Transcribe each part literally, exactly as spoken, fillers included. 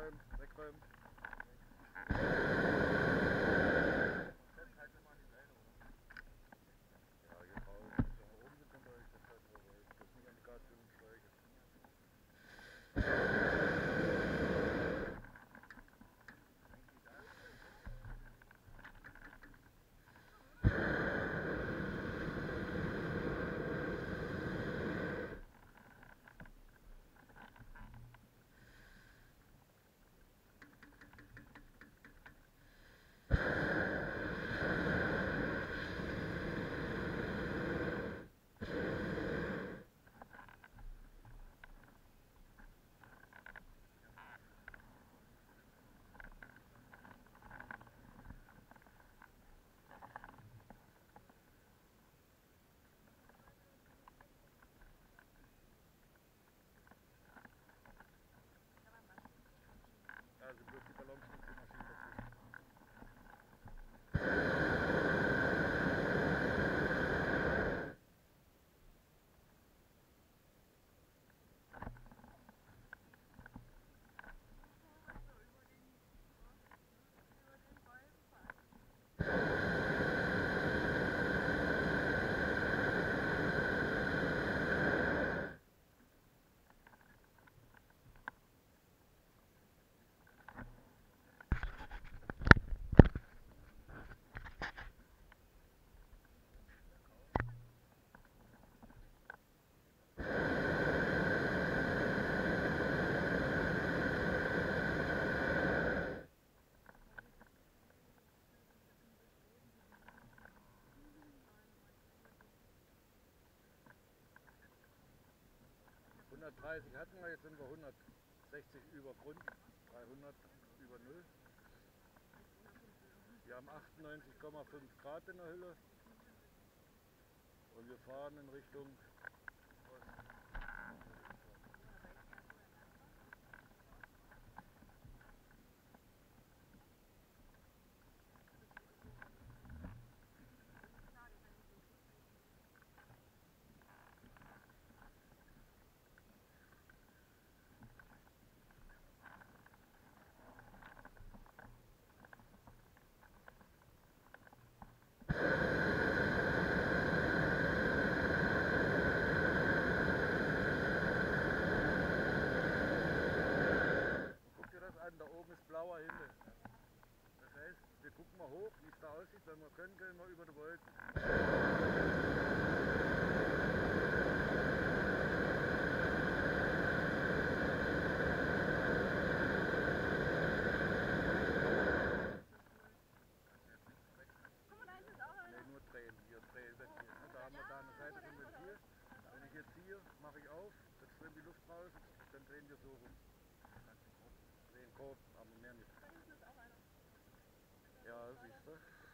wegräumen, wegräumen. Ja, hier draußen, wenn wir oben sind, könnt ihr euch das halt nur wollen. Das ist nicht an die Gasfüllungsschläuche. Also bloß die Ballons mit den Maschinen dazwischen. hundertdreißig hatten wir, jetzt sind wir hundertsechzig über Grund, dreihundert über Null. Wir haben achtundneunzig Komma fünf Grad in der Hülle und wir fahren in Richtung Osten. Da oben ist blauer Himmel. Das heißt, wir gucken mal hoch, wie es da aussieht. Wenn wir können, gehen wir über die Wolken. Nee, nur drehen. Hier drehen. Da haben wir da eine Seite vom Ventil. Wenn ich jetzt hier mache ich auf, dann strömt die Luft raus, dann drehen wir so rum. Den Korb, aber mehr nicht. Ja, siehst du.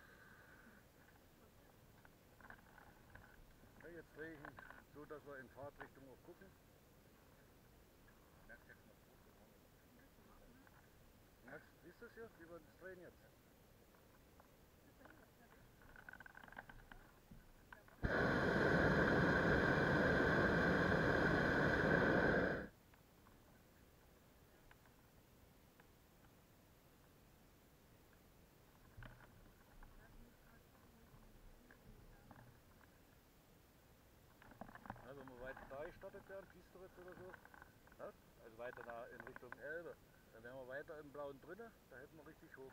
Ja, jetzt drehe ich ihn so, dass wir in Fahrtrichtung auch gucken. Merkst, siehst du es hier, wie wir das drehen jetzt? Also wenn wir weiter da gestartet werden, Piesteritz oder so, ja? Also weiter da in Richtung Elbe, dann wären wir weiter im Blauen drinne, da hätten wir richtig hoch.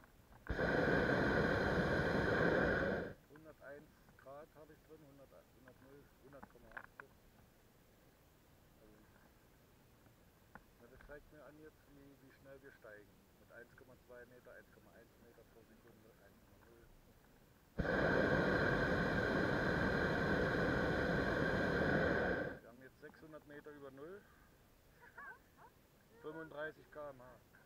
hunderteins Grad habe ich drin, hundert, hundert, hundert Komma achtzehn. Also, das zeigt mir an jetzt, wie, wie schnell wir steigen. Mit eins Komma zwei Meter, eins Komma eins Meter pro Sekunde, eins Komma null. Wir haben jetzt sechshundert Meter über Null, fünfunddreißig Kilometer pro Stunde.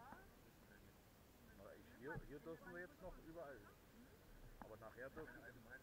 Na, ich, hier, hier dürfen wir jetzt noch überall. Aber nachher dürfen wir.